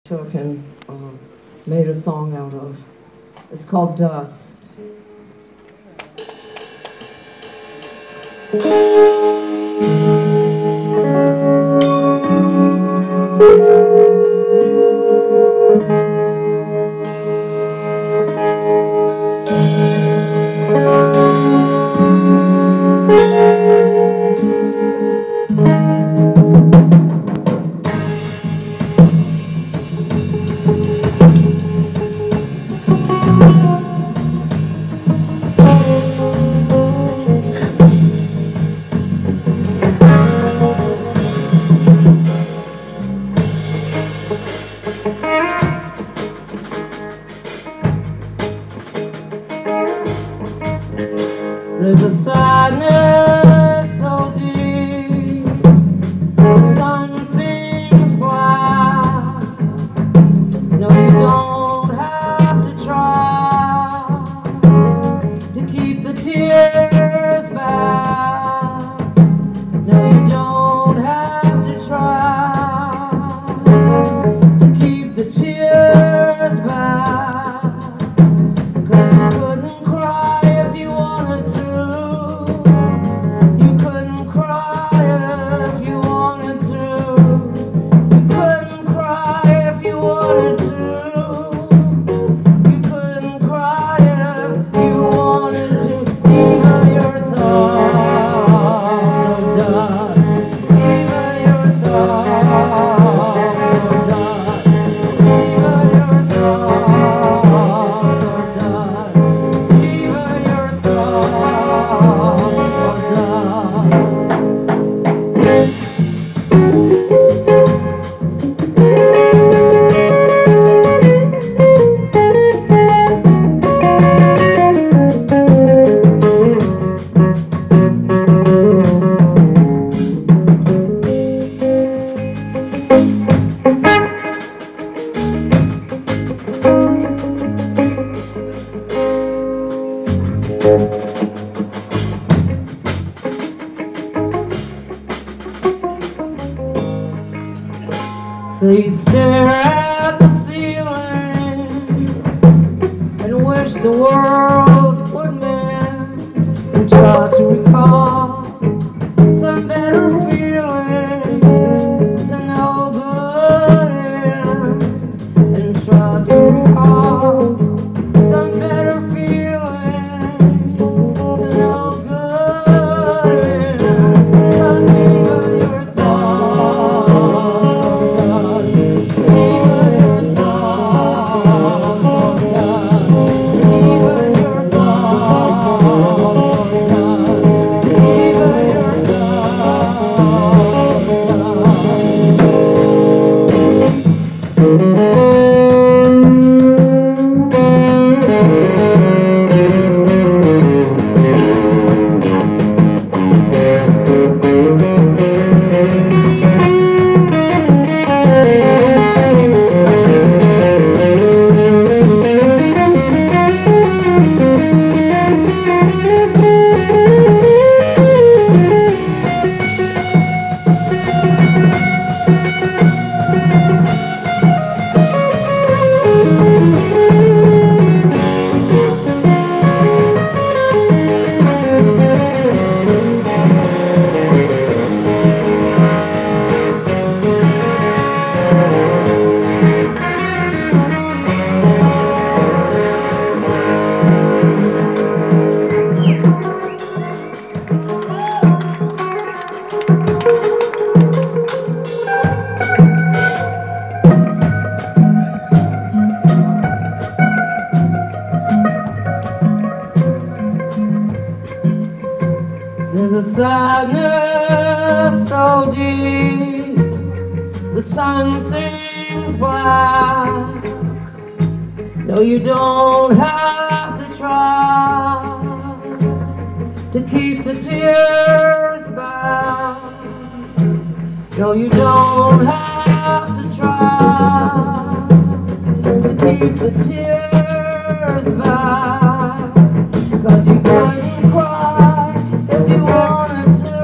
took and made a song out of. It's called Dust. There's a sadness so deep, the sun seems black. No, you don't have to try to keep the tears back. No, you don't have to try to keep the tears back, 'cause you couldn't cry if you wanted to. So you stare at the ceiling and wish the world would mend, and try to recall some better feeling to no good end, and try to recall some better feeling to no good end, 'cause even your thoughts There's a sadness so deep, the sun seems black. No, you don't have to try to keep the tears back. No, you don't have to try to keep the tears back, 'cause you couldn't cry if you wanted to.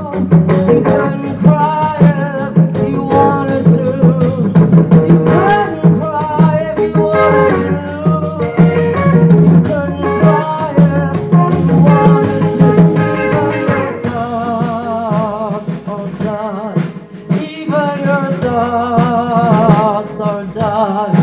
You couldn't cry if you wanted to. You couldn't dark